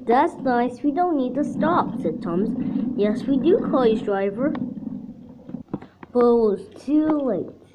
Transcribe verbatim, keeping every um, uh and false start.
That's nice. We don't need to stop, said Thomas. Yes, we do, Chloe's driver. But it was too late.